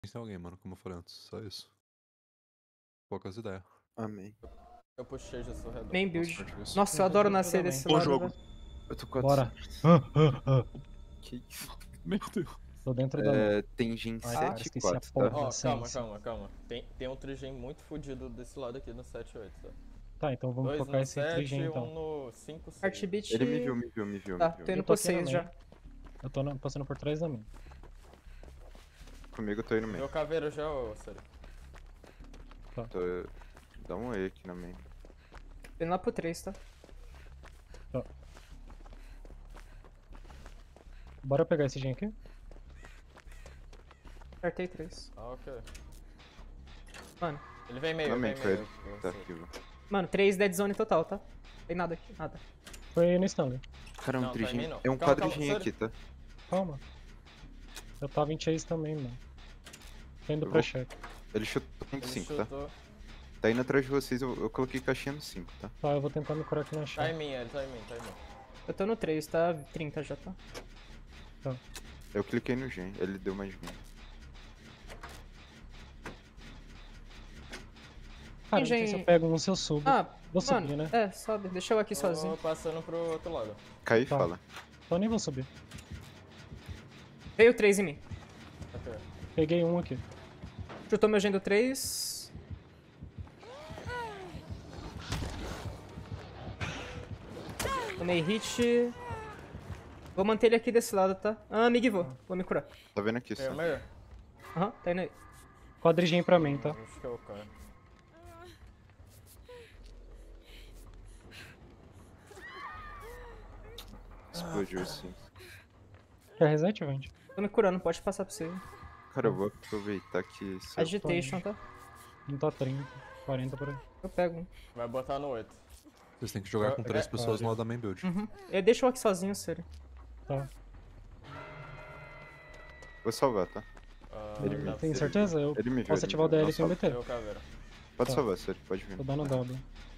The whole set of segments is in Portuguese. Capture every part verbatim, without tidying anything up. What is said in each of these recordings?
Tem alguém, mano, como eu falei antes, só isso. Poucas ideias. Amém. Eu puxei já sou redor. Main build. Nossa, Nossa, eu adoro nascer desse Bom lado, jogo. velho. Eu tô com Bora. Que isso? Meu Deus. Tô dentro da. É, tem gen Ai, cara, sete e esqueci a quatro, porra. tá? Ó, Sim, calma, sim. calma, calma. Tem, tem um trigen muito fodido desse lado aqui no sete oito, tá? Tá, então vamos Dois focar no esse sete trigem e então. um no cinco seis. Heartbeat. Ele me viu, me viu, me viu, Tá, me viu. tô indo Eu tô pro aqui seis na já. main. Eu tô na- passando por trás da minha. Comigo eu tô indo Meu meio. caveiro já, ô, sério. Tô... Dá um E aqui na main. Tô indo lá pro três, tá? Bora pegar esse gen aqui? Acertei três. Ah, ok. Mano, Ele vem meio, Na vem main com meio. ele. eu Tá sei. aqui, velho. mano, três dead zone total, tá? Tem nada aqui, nada. Foi no Stanley. Cara, é um Não, tá em mim trigem. não. É um Calma, quadrigen calma, aqui, tá? Calma. Eu tava em chase também, mano. Tô indo Eu pra vou- check. Ele chutou no Ele cinco, tá? chutou. Tá indo atrás de vocês, eu, eu coloquei caixinha no cinco, tá? Tá, eu vou tentar me curar aqui na Tá em check. mim, ele tá em mim, tá em mim. Eu tô no três, tá? trinta já, tá? Eu cliquei no gen, ele deu mais gen. Cara, não sei se eu pego um, se eu subo. Ah, Vou mano, subir, né? é, sobe. Deixa eu aqui Tô sozinho. passando pro outro lado. Cai e Tá. fala. Então nem vou subir. Veio três em mim. Ok. Peguei um aqui. Chutou meu gen do três. Tomei hit. Vou manter ele aqui desse lado, tá? Ah, Mig, vou. Vou me curar. Tá vendo aqui, Tem o só. meio? Aham, tá indo aí. Quadrigen pra mim, tá? Acho que é o cara. Explodiu assim. Quer reset, Vande? Tô me curando, pode passar pra você. Cara, eu vou aproveitar que... se eu- Agitation, tá? Não tá trinta, quarenta por aí. Eu pego um. Vai botar no oito. Vocês têm que jogar com três É, pessoas no lado da main build. Uhum. Eu deixo o aqui sozinho, sério. Tá. Vou salvar, tá? Ah, Ele me- dá Tem pra- certeza? Eu Ele me viu. posso ele me ativar o viu. D L Não, sem salva. B T. Meu caveiro. Pode Tá. salvar, sério, pode vir. Tô dando W.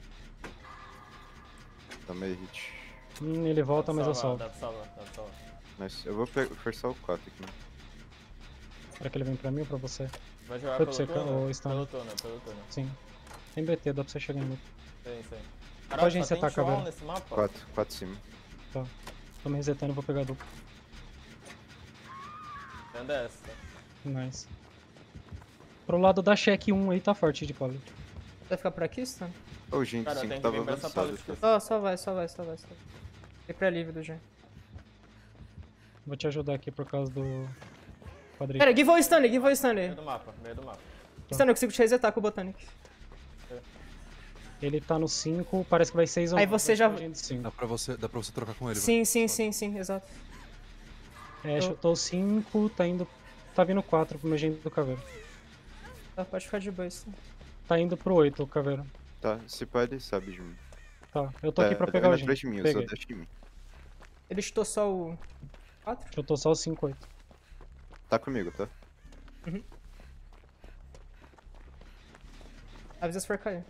Tomei hit. Hum, ele volta, mas eu salvo. Dá pra salvar, dá pra salvar. Nice. Eu vou pe- forçar o quatro aqui, mano. Será que ele vem pra mim ou pra você? Vai jogar Foi pelo pra você, túnel? ô, Stan. Pelo túnel, pelo túnel. Sim. Tem B T, dá pra você chegar em muito. Tem, tem. Pode Caralho, só resetar, tem Chuan caveira. nesse mapa? quatro, quatro cima. Tá. Tô me resetando, vou pegar duplo. Tem dessa, tá? Nice. Pro lado da check um aí tá forte de pallet. Vai ficar por aqui, Stan? Ô, gente, Cara, cinco tem que tava vir pra essa avançado. pallet tá? aqui. Só, só vai, só vai, só vai, só vai. Fiquei pra livre do gen. Vou te ajudar aqui por causa do quadrilho. Pera, give o Stanley, give o Stanley. Meio do mapa, meio do mapa. Stanley, eu consigo te resetar com o Botanic. Ele tá no cinco, parece que vai seis ou Aí mais, você já- vai de cinco. Dá pra você, dá pra você trocar com ele, Sim, sim, sim, sim, exato. É, chutou cinco, tá indo. Tá vindo quatro pro meu gente do caveiro. Tá, pode ficar de boa, Stan. Tá indo pro oito o caveiro. Tá, se pá, ele sabe de mim. Tá, eu tô Tá, aqui pra tá pegar vindo o atrás gente. de mim, Peguei. usou dash em mim. Ele chutou só o quatro? Chutou só o cinco, oito. Tá comigo, tá? Avisa se for cair.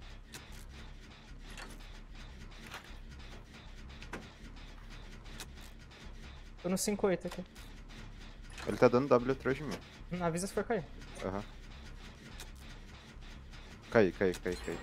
Tô no cinco oito aqui. Ele tá dando W atrás de mim. Hum, Avisa se for cair. Aham. Cai, cai, cai, cai.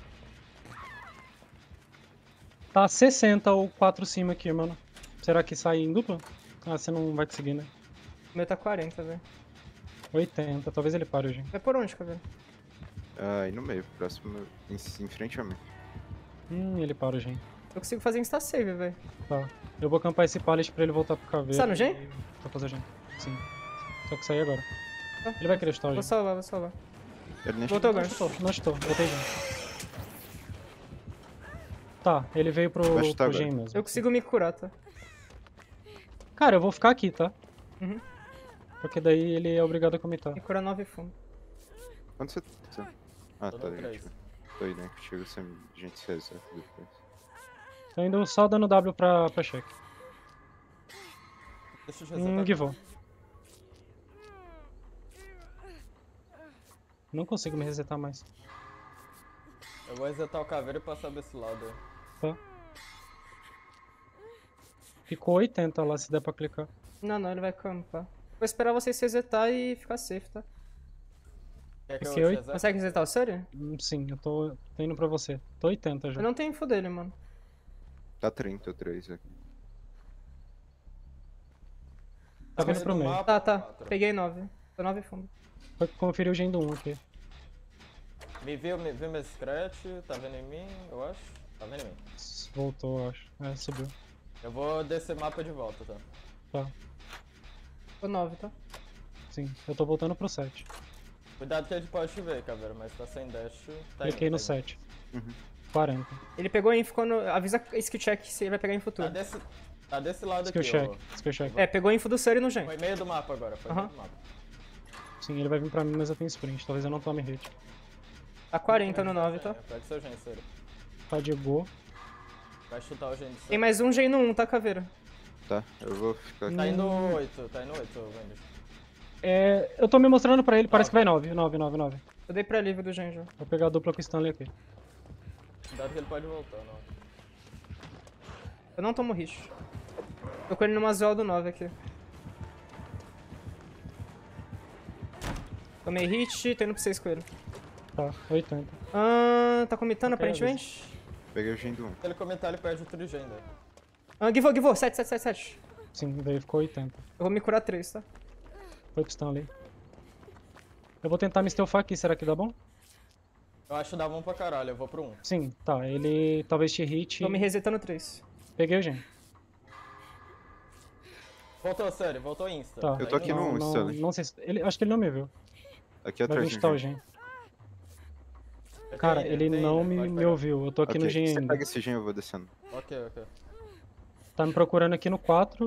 Tá sessenta ou quatro cima aqui, mano. Será que sai em dupla? Ah, você não vai conseguir, né? O meu tá quarenta, velho. oitenta, talvez ele pare hoje. Vai por onde, cabelo? Ah, aí no meio, próximo, em, em frente a mim. Hum, ele para hoje. Eu consigo fazer insta save, velho. Tá. Eu vou acampar esse pallet pra ele voltar pro caveiro. Tá no gen? e- Pra fazer gen. Sim. Só que sair agora. Tá. Ele vai querer chutar o Vou gen. salvar, vou salvar. Ele nem Voltou chegou. agora. Chutou, não chutou. Voltei gen. Tá, ele veio pro, Vai chutar pro agora. gen mesmo. Eu consigo me curar, tá? Cara, eu vou ficar aqui, tá? Uhum. Porque daí ele é obrigado a comitar. Me curar nove fundo. Quanto você tá? Ah, Tô tá, no gente. três. Tô aí, né? Que chega sem a gente se reseta depois. Tô indo só dando W pra, pra check. Deixa eu Hum, resetar. givou. Não consigo me resetar mais. Eu vou resetar o caveiro e passar desse lado. Tá? Ficou oitenta lá, se der pra clicar. Não, não, ele vai campar. Vou esperar vocês resetar e ficar safe, tá? Quer que eu Esse te oito- reset? Consegue resetar o Surrey? Hum, Sim, eu tô, tô indo pra você. Tô oitenta já. Eu não tenho info dele, mano. Tá trinta o três aqui. Tá vindo vendo pro o meio. mapa? Tá, tá. Quatro. Peguei nove. Tô nove fundo. Foi conferir o gen do um aqui. Me viu, me viu meu scratch, tá vendo em mim, eu acho? Tá vendo em mim. Voltou, eu acho. É, subiu. Eu vou descer mapa de volta, tá? Tá, Tô nove, tá? sim. Eu tô voltando pro sete. Cuidado que ele pode te ver, caveira, mas tá sem dash. Tá Cliquei indo, no tá indo. sete. Uhum. quarenta. Ele pegou a info quando... Avisa skill check se ele vai pegar em Tá futuro. desse, tá desse lado Skill aqui, check. ó. Skill check. É, pegou a info do Surrey no gen. Foi meio do mapa agora, foi Aham. meio do mapa. Sim, ele vai vir pra mim, mas eu tenho sprint. Talvez eu não tome hit. Tá quarenta no nove, tá? Pega seu gen, sério. Tá de boa. Vai chutar o gen de Tem cima. mais um gen no um, tá, caveira? Tá, eu vou ficar aqui. Tá indo oito, tá indo oito, Wendy. É, eu tô me mostrando pra ele, parece que vai nove. nove, nove, nove. Eu dei pra livre do gen já. Vou pegar a dupla com o Stanley aqui. Cuidado que ele pode voltar, não. Eu não tomo hit. Tô com ele numa zoal do nove aqui. Tomei hit, tô indo pro seis com ele. Tá, oitenta. Ah, tá comitando Ok, aparentemente? Peguei o gen do um. Se ele comentar, ele perde o trigem daí. Ah, givou, givou, sete, sete, sete, sete. Sim, daí ficou oitenta. Eu vou me curar três, tá? Foi pro Stanley. Eu vou tentar me stealthar aqui, será que dá bom? Eu acho que dá bom pra caralho, eu vou pro um. Sim, tá. Ele talvez te hit. Tô me resetando três. Peguei o gen. Voltou, sério, voltou insta. Tá. Eu tô aqui indo no lá. um, não, Stanley. não sei se... ele, acho que ele não me viu. Aqui Vai atrás vir do chutar o gen. gen. Tem Cara, ainda, ele tem não ainda, me, pode me pegar. ouviu. Eu tô aqui Ok, no gen você ainda. pega esse gen, eu vou descendo. Ok, ok. Tá me procurando aqui no quatro.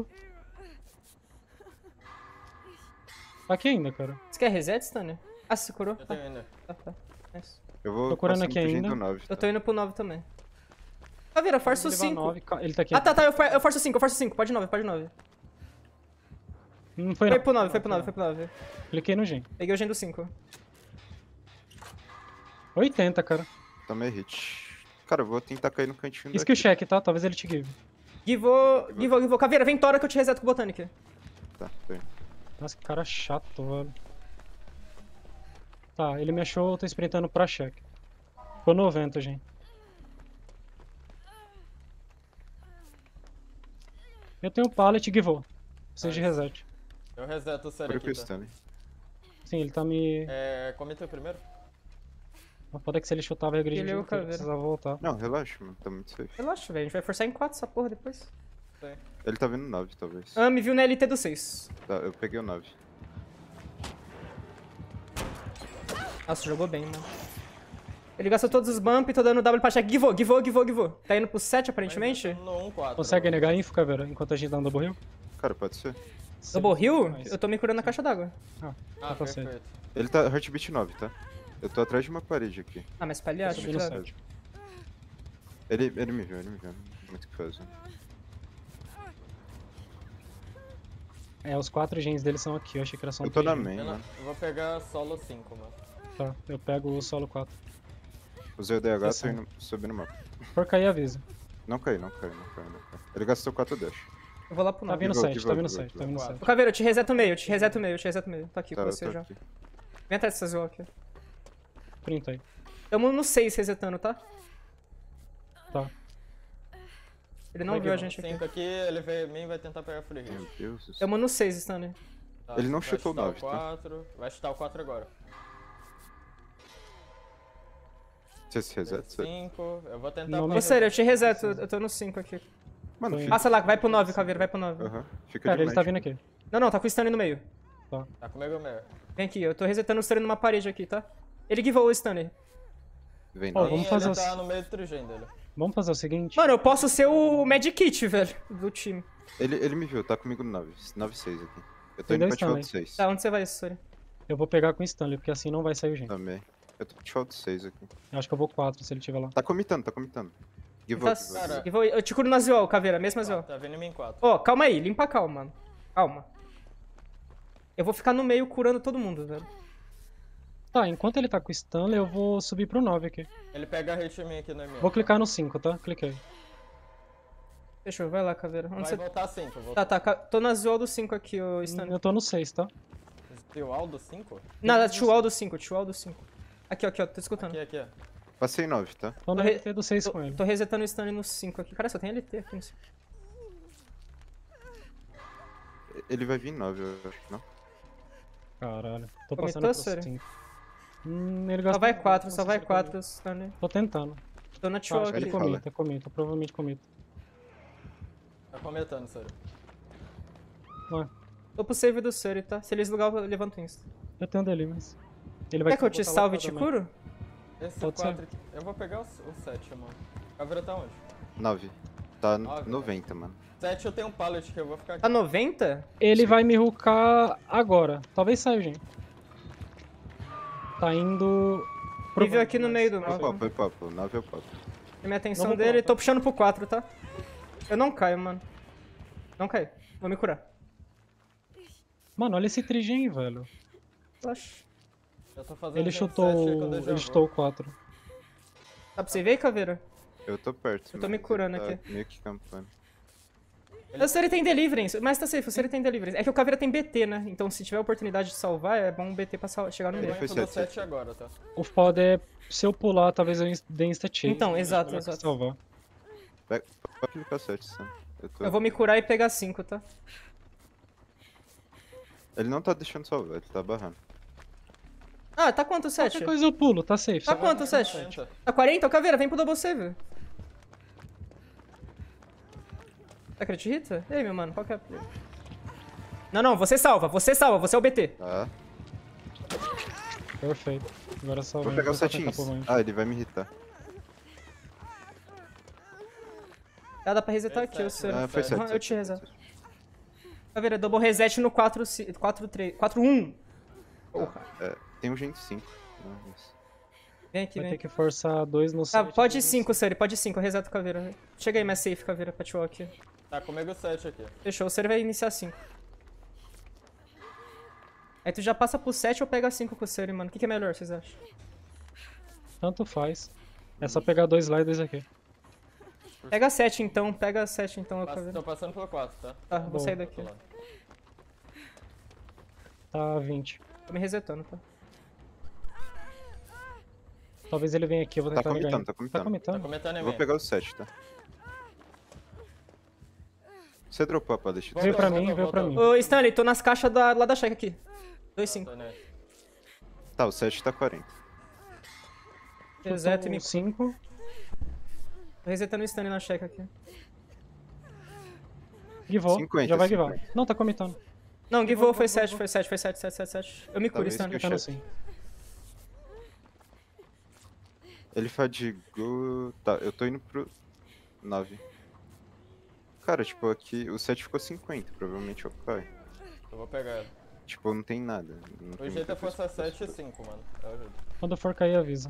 Tá aqui ainda, cara. Você quer reset, Stanley? Ah, você se curou? Eu Tá, tenho ainda. tá, tá. Nice. Eu vou Procurando passando aqui pro gen ainda. do nove. Eu tá? tô indo pro nove também. Caveira, força o Ele vai cinco. nove, ca- Ele tá aqui. Ah, tá, tá, eu, for- eu forço o cinco, eu forço o cinco. Pode nove, pode nove. Não foi Foi não. pro nove, foi pro nove, foi pro nove. Cliquei no gen. Peguei o gen do cinco. oitenta, cara. Tomei hit. Cara, eu vou tentar cair no cantinho Skill daqui. check, tá? Talvez ele te give. Givou, givou, givou. Caveira, vem tora que eu te reseto com o Botanic. Tá, tô indo. Nossa, que cara chato, velho. Tá, ele me achou, eu tô sprintando pra check. Ficou noventa, gente. Eu tenho pallet e givou. Preciso de Nice. reset. Eu reseto o sério Por que o aqui, tá? Stanley? Sim, ele tá me... É, cometeu primeiro? A foda é que se ele chutar vai agredir, Ele é o eu caveira. precisava voltar. Não, relaxa, mano. Tá muito safe. Relaxa, velho. A gente vai forçar em quatro essa porra depois. Tem. Ele tá vindo nove, talvez. Ah, me viu na L T do seis. Tá, eu peguei o nove. Nossa, jogou bem, mano. Ele gastou todos os bump, tô dando W pra check. Givou, givou, givou, givou. Tá indo pro sete aparentemente? No um quatro. Consegue negar info, caveira, enquanto a gente dá um double heal? Cara, pode ser. Double heal? Nice. Eu tô me curando na caixa d'água. Ah, Ah, tá certo. perfeito. Ele tá heartbeat nove, tá? Eu tô atrás de uma parede aqui. Ah, mas palhaço, Subi no claro. sete. Ele, ele me viu, ele me viu. Muito o que fazer. É, os quatro gens dele são aqui, eu achei que era só um Eu tô na três main, Eu, não- mano. eu vou pegar solo cinco, mano. gens. Tá, eu pego o solo quatro. Usei o D H, tô Sessão. indo, subindo o mapa. Por cair, avisa. Não cai, não cai, não cai, não cai. Ele gastou quatro dash. Eu vou lá pro Tá nove. vindo Givou, sete, givou, tá vindo givou, sete, tá vindo givou. sete. Ô, Caveira, eu te reseto o meio, eu te reseto o meio, eu te reseto o meio. Tô aqui Tá, com eu você tô já. aqui. Vem atrás dessa zoa aqui. Printa aí. Tamo no seis resetando, tá? Tá. Ele não viu a gente aqui. cinco aqui, ele veio em mim e vai tentar pegar free hit. Meu Deus do céu. Tamo no seis, Stanley. Tá, Ele não vai chutou o chutar nove, tá? quatro. Vai chutar o quatro agora. Você se reseta? Você- cinco. Eu vou tentar... Não me Ô, fazer- sério, eu te reseto, eu tô no cinco aqui. Mano, Foi. fica. Passa lá, vai pro nove, Caveira, vai pro nove. Aham. Fica Cara, de ele tá match. vindo aqui. Não, não, tá com o Stanley no meio. Tá comigo mesmo. Vem aqui, eu tô resetando o Stanley numa parede aqui, tá? Ele givou o Stanley. Vem Ó, nove. vamos Sim, fazer ele os- tá no meio do trigem dele. Vamos fazer o seguinte. Mano, eu posso ser o Medkit, velho, do time. Ele, ele me viu, tá comigo no nove. nove seis aqui. Eu tô Tem indo dois pra default Stanley. seis. Tá, onde você vai, Stanley? Eu vou pegar com o Stanley, porque assim não vai sair o gen. Também. Eu tô default seis aqui. Eu acho que eu vou quatro se ele tiver lá. Tá comitando, tá comitando. Give Tá, up, give up. Cara. eu, vou, eu te curo na Zio, Caveira, mesma Zio. Tá vindo em mim em quatro. Ó, calma aí, limpa a calma, mano. Calma. Eu vou ficar no meio curando todo mundo, velho. Tá, enquanto ele tá com o Stanley, eu vou subir pro nove aqui. Ele pega hit em mim aqui no M. Vou clicar no cinco, tá? Cliquei. Fechou, vai lá, Caveira. Onde Vai você... voltar cinco. Volta... Tá, tá, ca- tô na Zio do cinco aqui, ô Stanley. Eu tô no seis, tá? Tio do cinco? Nada, Tchual do cinco, Tchual do cinco. Aqui, ó, aqui, ó, tô escutando. Aqui, aqui, ó. Passei nove, tá? Tô no Tô re- L T do seis Tô, com ele. tô resetando o stun no cinco aqui. Cara, só tem L T aqui no cinco. Ele vai vir nove, eu acho que não. Caralho. Tô Comentou, passando pro sério? cinco. Hum, ele Só gastou vai nove, quatro, não só sei se vai ele quatro stun. comita. Tô tentando. Tô na Ah, Tchual acho que aqui. ele fala. comita, comita. Provavelmente comita. Tá comentando, sério. Ué, Tô pro save do Surrey, tá? Se eles lugar, eu levanto insta. eu tenho dele, mas... Ele vai Quer que eu te botar lá salve e pra te também. curo? Esse Pode quatro aqui. Eu vou pegar o, o sete, mano. Caveira tá onde? nove. Tá Nove, noventa, mano. sete eu tenho um pallet que eu vou ficar aqui. Tá noventa? Ele vai me hoocar agora. Talvez saia, gente. Tá indo... Nível aqui no meio do É o mapa. papo, é o papo. nove é o papo. Tem minha atenção Não vou dele, pular, tô puxando pro quatro, tá? Eu não caio, mano. Não caio. Vou me curar. Mano, olha esse trigem, velho. Relaxa. Eu tô fazendo Ele vinte e sete chutou... com o déjà Ele vu. chutou o quatro. Dá pra você ver aí, Caveira? Eu tô perto. Eu tô me mas curando ele tá aqui. meio que campando. O Surrey tem Deliverance, mas tá safe, o Surrey tem Deliverance. É que o Caveira tem B T, né? Então se tiver a oportunidade de salvar, é bom o B T pra sal- chegar no Eu B. vou foi info do sete, sete. sete agora, tá? O foda é... Se eu pular, talvez eu ins- dê insta-chase. Então, Acho exato, melhor que exato. salvar. Vai, pode clicar sete, Sam. Eu tô... Eu vou me curar e pegar cinco, tá? Ele não tá deixando salvar, ele tá barrando. Ah, tá quanto o sete? Qualquer coisa eu pulo, tá safe. Tá só- quanto o sete? quarenta. Tá quarenta? Ô, Caveira, vem pro double save. Tá crit hit? E aí, meu mano, qual que é a... Não, não, você salva, você salva, você é o B T. Tá. Perfeito. Agora só Vou vem pegar o pra sete tentar pro ins. range. Ah, ele vai me irritar. Dá, dá pra resetar Fez aqui o sete, seu. né? Ah, foi Aham, sete. eu sete, te sete, reseto. sete. Caveira, double reset no quatro, quatro, três, quatro, um. Porra. É, tem um gente cinco. Não, isso. Vem aqui, Vai vem ter aqui. que forçar dois no Ah, sete. pode dois no cinco, Suri, pode cinco, reseto Caveira. Chega aí, mais safe, Caveira, pra te walk. Tá comigo o sete aqui. Fechou, o Suri vai iniciar cinco. Aí tu já passa pro sete ou pega cinco com o Suri, mano. O que, que é melhor, vocês acham? Tanto faz. É só pegar dois lá e dois aqui. Pega sete então, pega sete então, Passo- Caveira. tô passando pelo quatro, tá? Tá, vou Bom. sair daqui. Tô lá. Tá vinte. Tô me resetando, tá? Talvez ele venha aqui, eu vou Tá tentar ligar comitando, ele. tá Tá comitando. Tá comitando? comentando em Eu vou mim. pegar o sete, tá? Você dropou a pallet. Veio pra Voltou, mim, veio voltou, pra mim. voltou. Ô, Stanley, tô nas caixas da, lá da checa aqui. dois, cinco. Tô nele. Tá, o sete tá quarenta. Reseto e me... cinco. Tô resetando o Stanley na checa aqui. Givou. cinquenta, Já vai givar. cinquenta. Não, tá comitando. Não, Vou, givou, vou, foi vou, sete, vou. foi sete, foi sete, sete, sete, sete. Eu me curo, Talvez Stanley. que eu Comitando chefe. sim. Ele fadigou... Tá, eu tô indo pro nove. Cara, tipo, aqui o sete ficou cinquenta, provavelmente eu caio. Eu vou pegar ele. Tipo, não tem nada. Não O tem jeito muita é coisa força pra sete e fazer. cinco, mano. É o jeito. Quando for cair, avisa.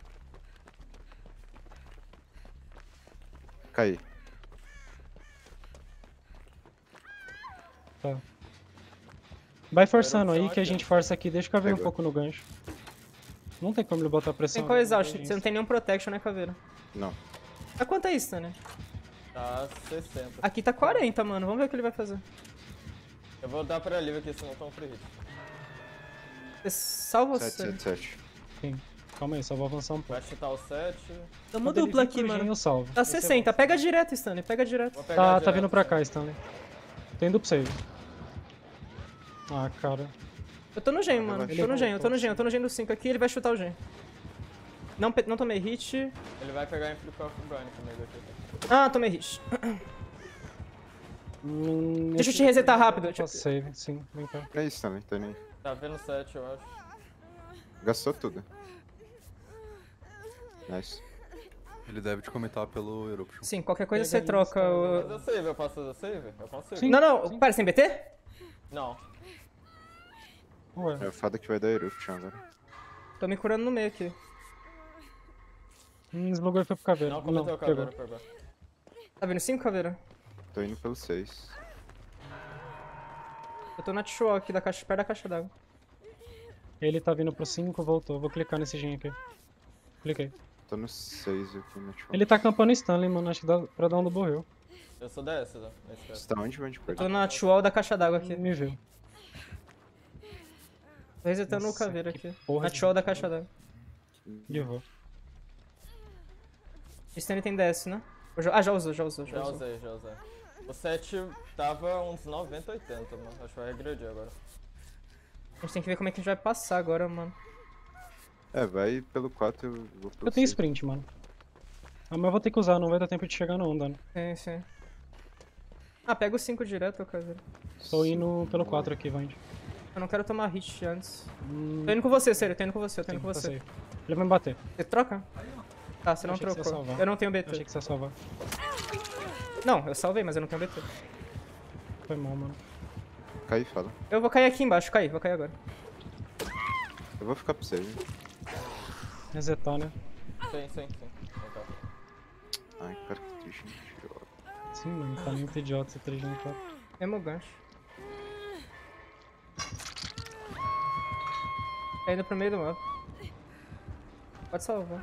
Caí. Tá. Vai forçando opção aí que a aqui, gente ó. força aqui. Deixa o caveira um Pegou. pouco no gancho. Não tem como ele botar pressão. Tem qual né? exaust? Não tem Você não tem nenhum protection, né, Caveira? Não. Tá quanto é isso, Stanley? Tá sessenta. Aqui tá quarenta, mano. Vamos ver o que ele vai fazer. Eu vou dar pra livre aqui, senão tão free hit. Você salva sete, você. sete, sete. Sim. Calma aí, só vou avançar um pouco. Vai chutar o sete. Tamo Quando ele dupla vir aqui, pro gen, mano. Eu salvo. Tá Esse é sessenta. bom. Pega direto, Stanley. Pega direto. Vou pegar Tá, tá direto, vindo pra sim. cá, Stanley. Tô indo pro save. Ah, cara. Eu tô no gen, Ele mano. vai Tô no gen, eu tô no voltar, gen. Eu tô no gen do cinco aqui. Ele vai chutar o gen. Não, pe- não tomei hit. Ele vai pegar em Flip of Burn comigo aqui. Ah, tomei hit. Hum, Deixa eu esse te resetar daqui rápido, eu deixa eu- faço save, sim. Vem cá. É isso também, tá nem. Tá vendo sete, eu acho. Gastou tudo. Nice. Ele deve te comentar pelo Eruption. Sim, qualquer coisa Pega você aí, troca Stanley. Mas o... eu save, eu posso fazer save? Eu consigo. Sim. Não, não. Sim. Pera, você tem B T? Não. Ué. É o foda que vai dar Eruption agora. Tô me curando no meio aqui. Hum, deslogou e foi pro caveira. Não, Não, cometeu o pegou. caveira, pegou. Tá vendo cinco, Caveira? Tô indo pelo seis. Eu tô na Tchuo aqui, da caixa, perto da caixa d'água. Ele tá vindo pro cinco, voltou. Vou clicar nesse gen aqui. Cliquei. Tô no seis aqui no chão. Ele tá acampando Stanley, mano. Acho que dá pra dar um double hill. Eu sou D S, né? Nesse caso. Você tá onde, onde? Eu tô na Tchuo da caixa d'água aqui. Me viu. Tô resetando Nossa, o caveiro que aqui. porra Na de show da bicho. caixa d'água. Givou. Stun tem D S, né? Eu já- Ah, já usou, já usou, já, Já usou. usei, já usei. O sete tava uns noventa, oitenta, mano. Acho que vai regredir agora. A gente tem que ver como é que a gente vai passar agora, mano. É, vai pelo quatro, eu vou pelo Eu tenho seis. sprint, mano. Ah, mas eu vou ter que usar, não vai dar tempo de chegar não, dano. Sim, sim. Ah, pega o cinco direto, caveiro. Tô indo pelo quatro aqui, Vand. Eu não quero tomar hit antes. Hum, Tô indo com você, sério, tô indo com você, eu tô indo sim, com tá você. safe. Ele vai me bater. Você troca? Tá, você Eu não achei que você ia trocou. salvar. Eu não tenho Eu B T. achei que você ia salvar. Não, eu salvei, mas eu não tenho B T. Foi mal, mano. Cai e fala. Eu vou cair aqui embaixo, cair, vou cair agora. Eu vou ficar pra você, viu? Resetar, né? Sim, sim, sim. Vem cá. Ai, cara, que triste. idiota. Sim, mano. Tá muito idiota esse três no quatro. Mesmo gancho. Tá indo pro meio do mapa. Pode salvar.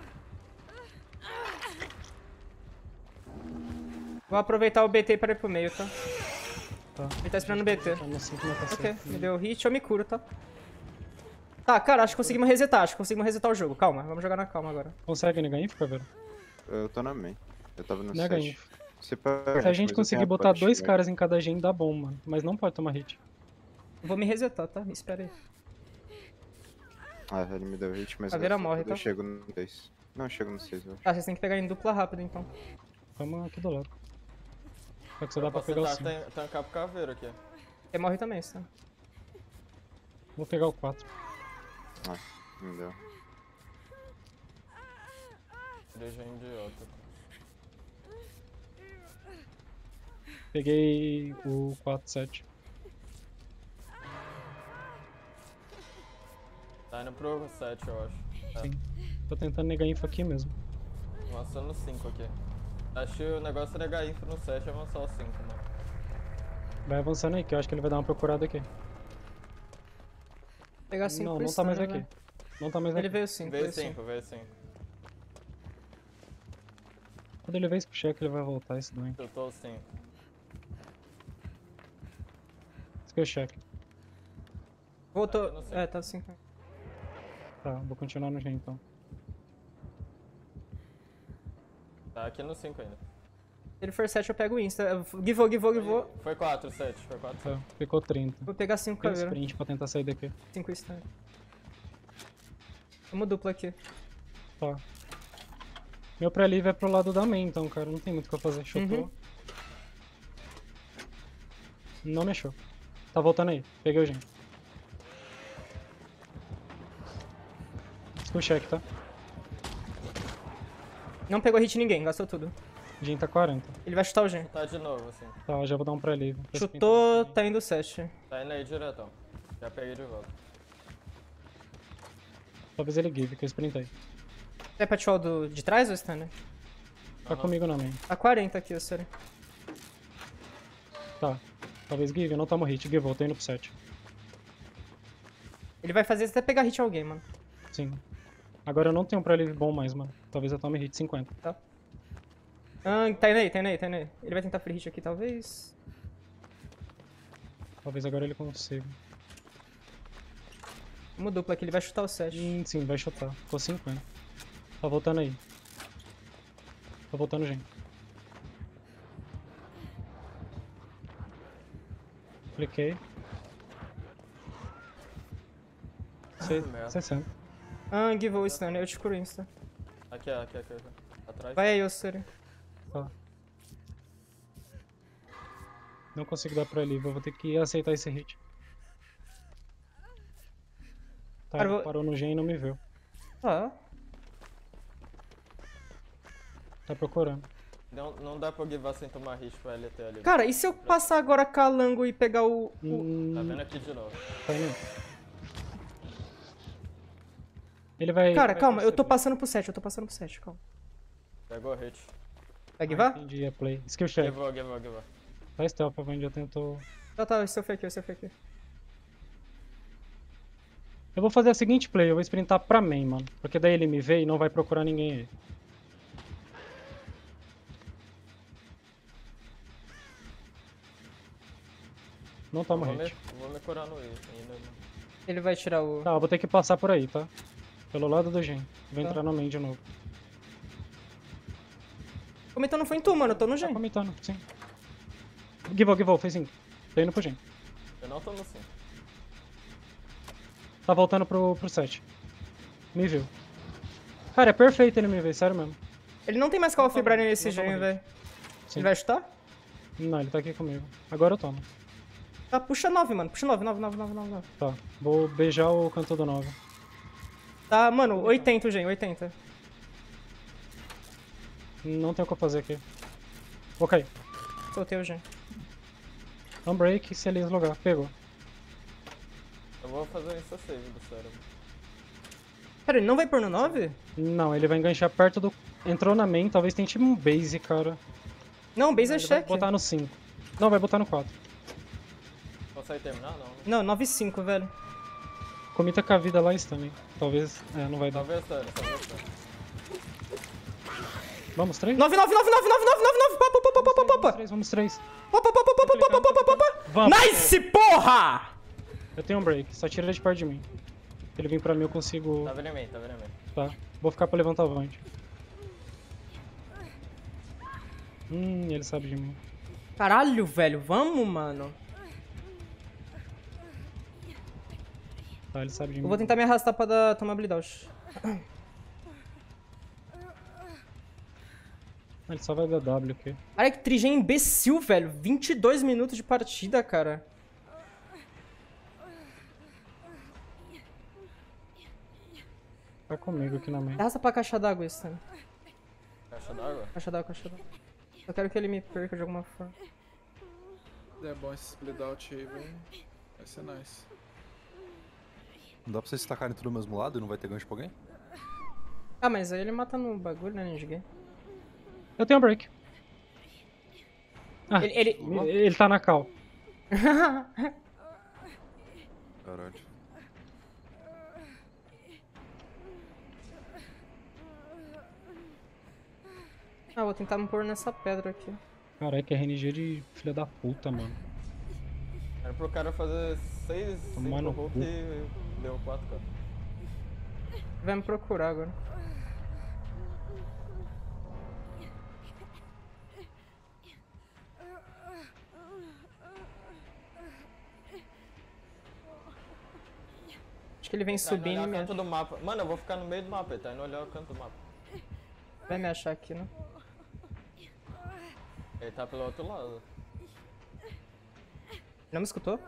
Vou aproveitar o B T para ir pro meio, tá? Tá. Ele tá esperando o B T. Tá no cinco, mas tá Ok, safe. me deu hit, eu me curo, tá? Tá, cara, acho que conseguimos resetar, acho que conseguimos resetar o jogo. Calma, vamos jogar na calma agora. Consegue negar info, Caveiro? Eu tô na main. Eu tava no Nega sete. info. Se, pá, Se a mas gente eu conseguir tenho a botar punch, dois né? caras em cada gen, dá bom, mano. Mas não pode tomar hit. Eu vou me resetar, tá? Me espera aí. Ah, ele me deu hit, mas Caveira gastou morre, tudo, tá? eu chego no seis. Não, eu chego no seis, eu acho. Tá, vocês têm que pegar em dupla rápido, então. Vamos aqui do lado. Só que só dá Eu pra posso pegar o tentar cinco. tan- tancar pro caveiro aqui. Ele morre também, tá? Vou pegar o quatro. Ah, não deu. Deixa idiota. Peguei o quatro, sete. Tá indo pro sete, eu acho. É. Sim. Tô tentando negar info aqui mesmo. Avançando no cinco aqui. Acho que o negócio é negar info no sete e avançar o cinco, mano. Vai avançando aí, que eu acho que ele vai dar uma procurada aqui. Pegar cinco não, pro não tá mais stun, aqui. né? Não tá mais Ele aqui. veio cinco, Veio veio cinco. cinco, veio cinco. Quando ele vem pro check, ele vai voltar esse doente. Chutou o cinco. Esse aqui é o check. Voltou. Aqui no cinco. É, tá cinco. Tá, vou continuar no gen então. Tá aqui no cinco ainda. Se ele for sete, eu pego o insta. Eu- Givou, givou, givou. Foi quatro, sete. Foi quatro. Tá, ficou trinta. Vou pegar cinco Tem caveira. sprint pra tentar sair daqui. cinco stun. Vamos dupla aqui. Tá. Meu pré-live é pro lado da main, então, cara. Não tem muito o que eu fazer. Chutou. Uhum. Não mexeu. Tá voltando aí. Peguei o gen. Ficou check, tá? Não pegou hit ninguém, gastou tudo. Gen tá quarenta. Ele vai chutar o gen. Tá de novo, assim. Tá, já vou dar um pré-live. Pra Chutou, sprintar. tá indo sete. Tá indo aí diretão. Já peguei de volta. Talvez ele give, que eu sprintei. É patrol do de trás ou stun, né? Tá Aham. comigo na main. Tá quarenta aqui, ô sério. Tá. Talvez give, eu não tomo hit. Give, eu tô indo pro sete. Ele vai fazer até pegar hit alguém, mano. Sim. Agora eu não tenho um pré-live bom mais, mano. Talvez eu tome hit cinquenta. Ah, tá indo aí, tá indo aí, tá indo aí. Ele vai tentar free hit aqui, talvez. Talvez agora ele consiga. Vamos dupla aqui, ele vai chutar o sete. Hum, sim, vai chutar. Ficou cinquenta. Tá voltando aí. Tá voltando, gente. Cliquei. Se- merda. sessenta. Ah, givou o stun, eu te curo insta. Aqui, aqui, aqui, aqui. Atrás. Vai aí, ô sério. Tá. Não consigo dar pra livre, eu vou ter que aceitar esse hit. Tá, Cara, ele vou- parou no gen e não me viu. Ah, Tá procurando. Não, não dá pra givar sem tomar hit pro L T ali. cara, e se eu passar agora calango e pegar o... o... Tá Hum, vendo aqui de novo. tá indo. Ele vai... Cara, vai calma, eu tô perceber. passando pro sete, eu tô passando pro sete, calma. Pegou hit. Vai Ah, givar? entendi, é play. Skill check. Givou, givou, givou. Tá stealth, onde eu tento... Tá, tá, esse eu fui aqui, esse eu fui aqui. Eu vou fazer a seguinte play, eu vou sprintar pra main, mano. Porque daí ele me vê e não vai procurar ninguém aí. Não toma Vou me, hit. vou me curar no I ainda. Né? Ele vai tirar o... Tá, eu vou ter que passar por aí, tá? Pelo lado do Gen. Vou Tá. entrar no main de novo. Comentando não foi em tu, mano. Eu tô no Tá gen. comentando, sim. Givou, givou, fez cinco. Tô indo pro Gen. Eu não tô no sim. Tá voltando pro, pro sete. Me viu. Cara, é perfeito ele me ver, sério mesmo. Ele não tem mais Call of Não Brine toma- nesse não toma gen, hit. velho. Sim. Ele vai chutar? Não, ele tá aqui comigo. Agora eu tomo. Tá, puxa nove, mano. Puxa nove, nove, nove, nove, nove, nove. Tá, vou beijar o canto do nove. Tá, mano, oitenta o gen, oitenta. Não tem o que eu fazer aqui. Vou cair. Soltei o gen. Unbreak, se ele deslogar. Pegou. Eu vou fazer um insta-save do cérebro. Pera, ele não vai pôr no nove? Não, ele vai enganchar perto do... Entrou na main, talvez tente um base, cara. Não, base é Ele vai check. botar no cinco. Não, vai botar no quatro. Consegue terminar? Não, né? Não, nove cinco, velho. Comita com a vida lá isso também. Talvez... É, não vai dar. Talvez tenha, talvez tenha. Vamos, três? nove, nove, nove, nove, nove, nove, nove, nove. Popa, popa, popa, Vamos popa. três, vamos três. Popa, popa, popa, popa, popa, popa. Vamos. Nice, porra! Eu tenho um break, só tira ele de perto de mim. Se ele vir pra mim, eu consigo... Tá vendo em mim, tá vendo em mim. Tá. Vou ficar pra levantar o Vant. Hum, ele sabe de mim. Caralho, velho. Vamos, mano. Tá, ele sabe de mim. Eu vou tentar me arrastar pra dar, tomar bleed out. Ah, ele só vai dar W aqui. Cara, que trigem imbecil, velho. vinte e dois minutos de partida, cara. Tá comigo aqui na main. Arrasta pra caixa d'água, Stan. Caixa d'água? Caixa d'água, caixa d'água. Eu quero que ele me perca de alguma forma. É bom esse split out aí, vai, vai ser nice. Não dá pra vocês tacarem tudo do mesmo lado e não vai ter gancho pra alguém? Ah, mas aí ele mata no bagulho, né, ninguém. Eu tenho um break. Ah, Ele, ele... ele, ele tá na cal. Caralho. Ah, vou tentar me pôr nessa pedra aqui. Caralho, que R N G de filha da puta, mano. Era pro cara fazer seis, Tomar cinco no hook cu. e deu quatro, cara. Vai me procurar agora. Acho que ele vem Tá indo subindo olhar e o me canto acha. do mapa. Mano, eu vou ficar no meio do mapa, ele tá indo olhar o canto do mapa. Vai me achar aqui, né? Ele tá pelo outro lado. Não me escutou?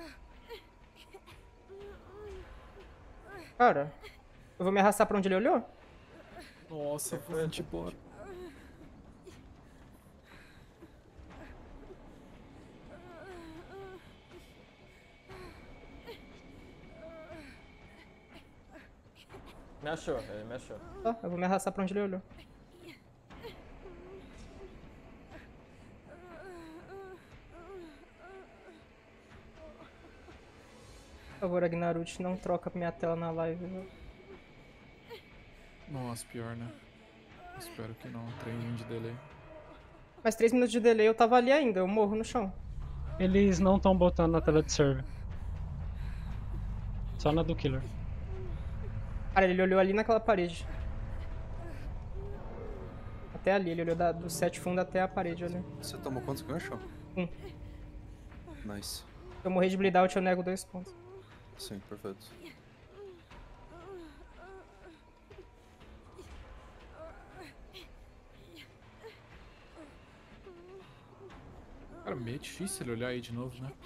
Cara, eu vou me arrastar pra onde ele olhou? Nossa, foi embora. Me achou, ele me achou. Tá, eu vou me arrastar pra onde ele olhou. Por favor, Agnarut, não troca minha tela na live, viu? Nossa, pior, né? Espero que não, treininho de delay. Mas três minutos de delay eu tava ali ainda, eu morro no chão. Eles não estão botando na tela de server. Só na do killer. Cara, ele olhou ali naquela parede. Até ali, ele olhou da- do set fundo até a parede ali. Você tomou quantos ganchos? Um. Nice. Se eu morrer de bleed out, eu nego dois pontos. Sim, perfeito. Cara, meio difícil ele olhar aí de novo, né?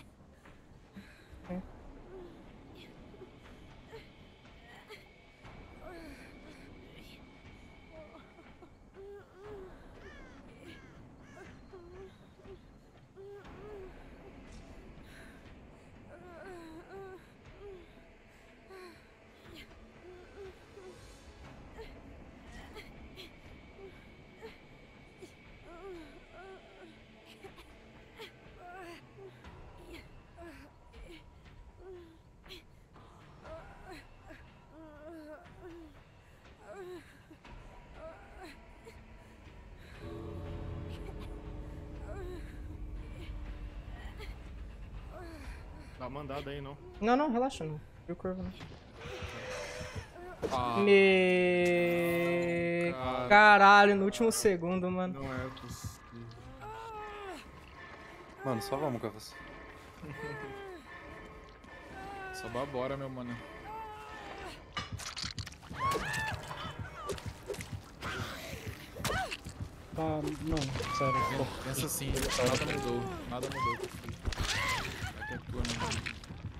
Dá uma mandada aí, não. Não, não, relaxa não. Viu curva, né? Ah, Me... Cara. Caralho, no último segundo, mano. Não é possível. Mano, só vamos, Cafas. só babora, meu mano. Tá, não, sério. Pô, Pensa assim, nada mudou. Nada mudou. Vai que é tua, meu mano.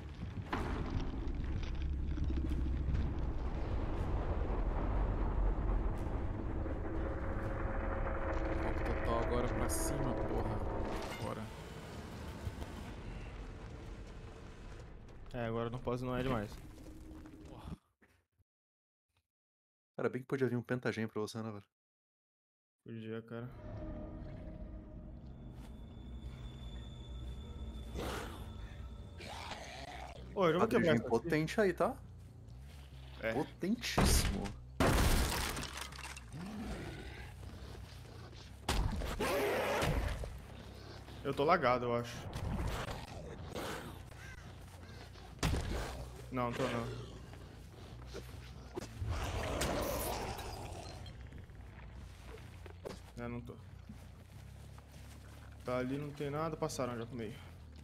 Foco total agora pra cima, porra. Bora. É, agora não posso não é demais. Cara, bem que podia vir um pentagem pra você, né, velho? Podia, cara. Ô, eu já vou quebrar Adrigem essa aqui. potente aí, tá? É. Potentíssimo. Eu tô lagado, eu acho. Não, tô não. É, não tô. Tá ali, não tem nada, passaram já pro meio.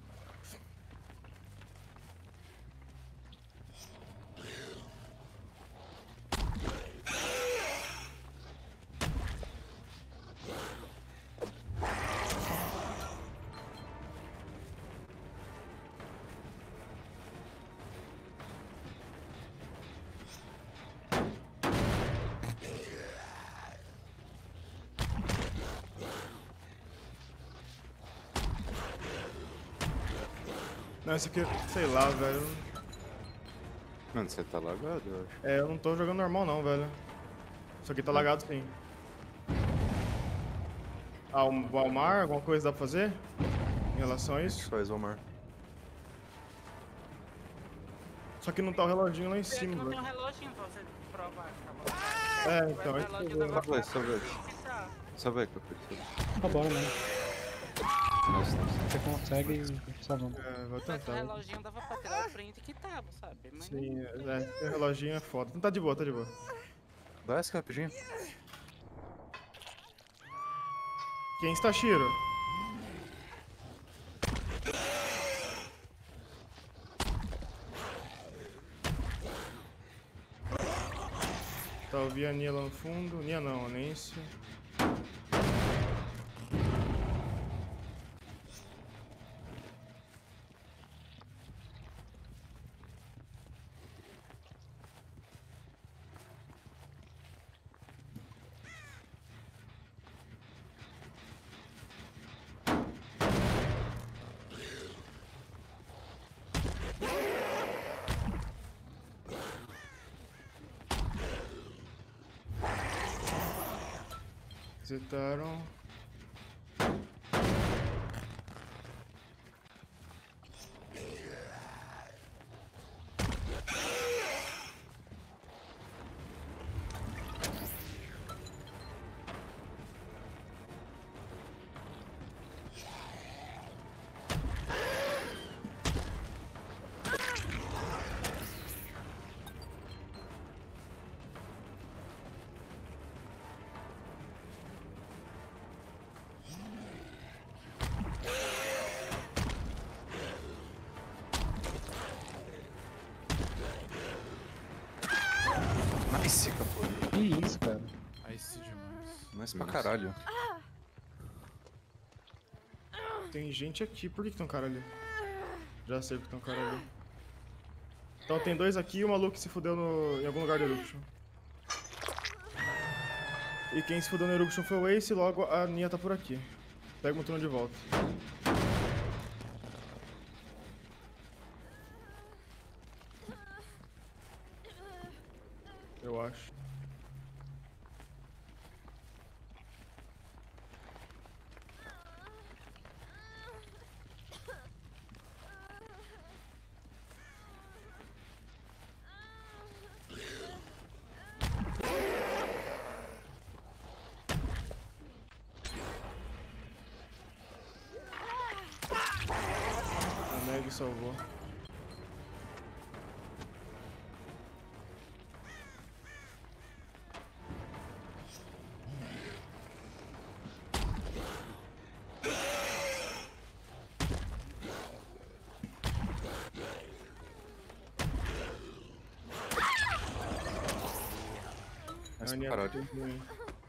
Não, esse aqui, sei lá, velho. Mano, você tá lagado, eu acho. É, eu não tô jogando normal não, velho. Isso aqui tá lagado sim. Ah, o Almar, alguma coisa dá pra fazer? Em relação a O que isso? faz, Omar? Só que não tá o reloginho lá em Pior que cima, não tem um velho. reloginho pra você provar. Tá É, então, o esse relógio problema. da Só vai, só vai. Tá. Só vai, Café. só vai. tá bora, mano. Nossa, nossa. Você consegue e só vamos. É, vou Mas o tentar. reloginho dava pra tirar o print que tava, sabe? Mas não- Sim, é, o reloginho é foda. Não tá de boa, tá de boa. Dá essa rapidinho. Quem está Shiro? Tá, eu vi a Nia lá no fundo. Nia não, a Nancy. Resetaram. Nice, Café. Que isso, cara. Nice demais. Nice pra Nice. caralho. Tem gente aqui. Por que, que tem um cara ali? Já sei que tem um cara ali. Então tem dois aqui e o maluco que se fudeu no... em algum lugar do Eruption. E quem se fudeu no Eruption foi o Ace e logo a Nia tá por aqui. Pega o turno de volta. Eu acho. A Meg salvou. Mas A pra Nia caralho. tá ruim.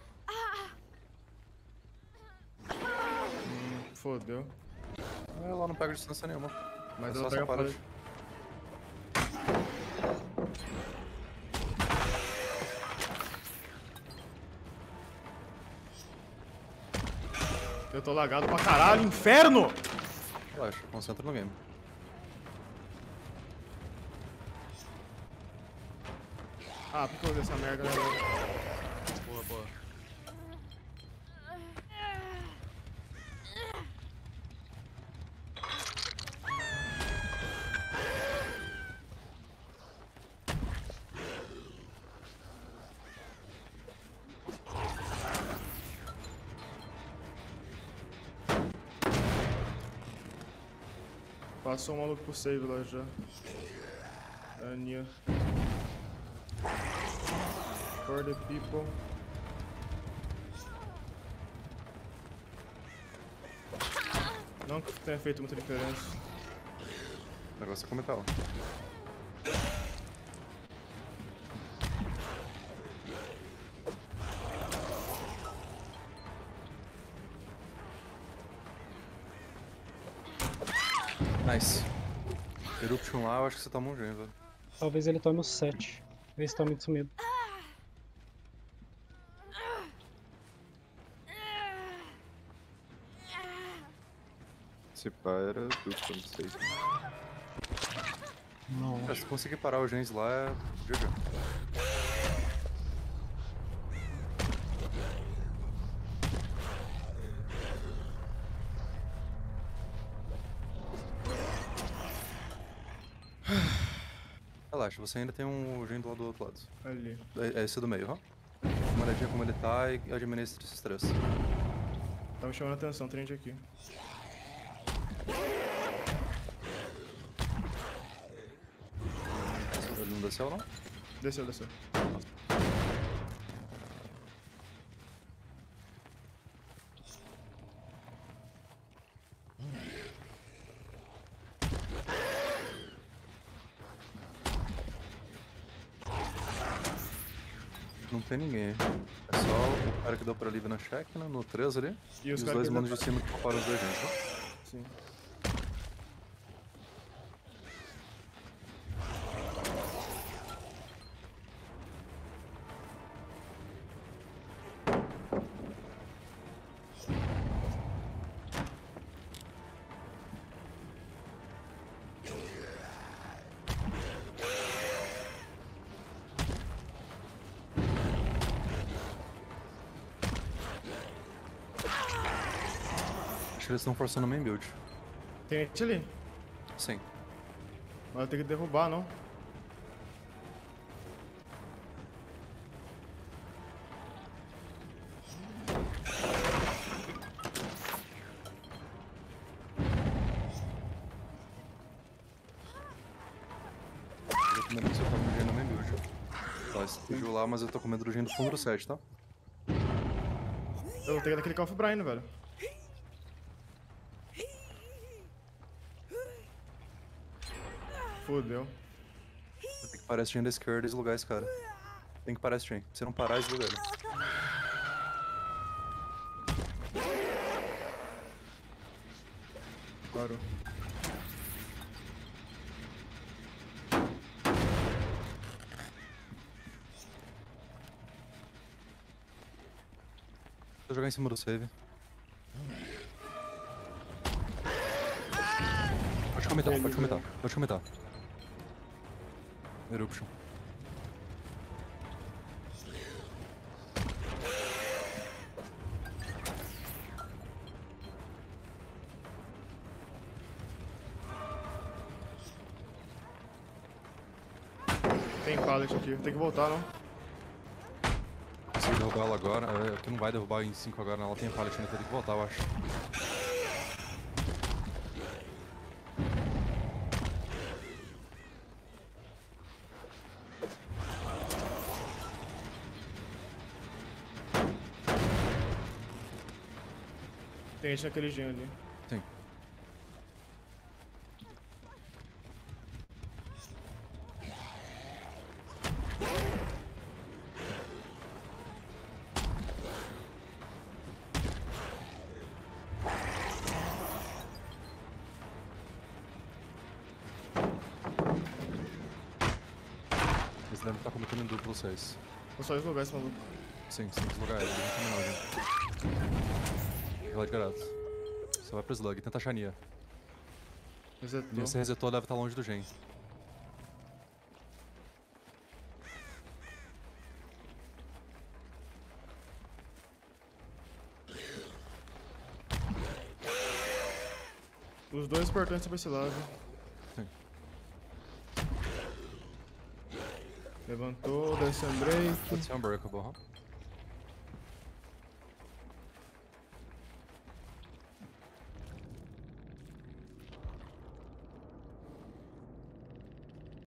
Hum, fodeu. Ela não pega distância nenhuma. Mas É ela só pega essa parada. pallet. Eu tô lagado pra caralho, inferno! Relaxa, concentra no game. Ah, por que eu vou ver essa merda, né, velho? Boa, boa. Passou um maluco pro save lá já. Ania. For the people. Não que tenha feito muita diferença. O negócio é comentar ela. Nice. Eruption lá, eu acho que você toma um gen, velho. Talvez ele tome o sete. Vê se tá muito sumido. Se pá, era duplo, não sei. Não. É, se conseguir parar os gens lá, é G G. Relaxa, você ainda tem um gen do lado do outro lado. Ali. É, é esse do meio, ó. Dá uma olhadinha como ele tá e administra esses três. Tá me chamando a atenção, trend aqui. Ele não desceu, não? Desceu, desceu. Não tem ninguém. É só o cara que deu pra Liv na check, né? No três ali. E E os os, caras dois que manos ainda de cima que pouparam os dois gens, né? Sim. Acho que eles estão forçando o main build. Tem gente ali. Sim. Mas eu tenho que derrubar, não? Eu tô com medo que você tome o gen no main build. Tá, explodiu lá, mas eu tô com medo do gen do fundo do set, tá? Eu vou ter que dar aquele Call of Brian, velho. Fudeu. Tem que parar esse gen da esquerda e deslugar esse cara. Tem que parar esse gen. Se não parar, desluga ele. Parou. Vou jogar em cima do save. Pode comentar, pode comentar, pode comentar. Eruption. Tem pallet aqui. Tem que voltar, não? Consegui derrubar ela agora. É, tu não vai derrubar em cinco agora, não. Ela tem pallet ainda, tem que voltar, eu acho. Tem gente naquele gen ali. Sim. cometendo em duplo vocês. Vou só deslogar esse maluco. Sim, sim, deslogar ele, ele não tem menor, gente. Lá de garoto. Você vai pro slug, tenta achar a Nia. Resetou. Nia, você resetou, deve estar longe do gen. Os dois portões sobre esse lado. Sim. Levantou, desce Andrei. Pode ser unbreakable, huh?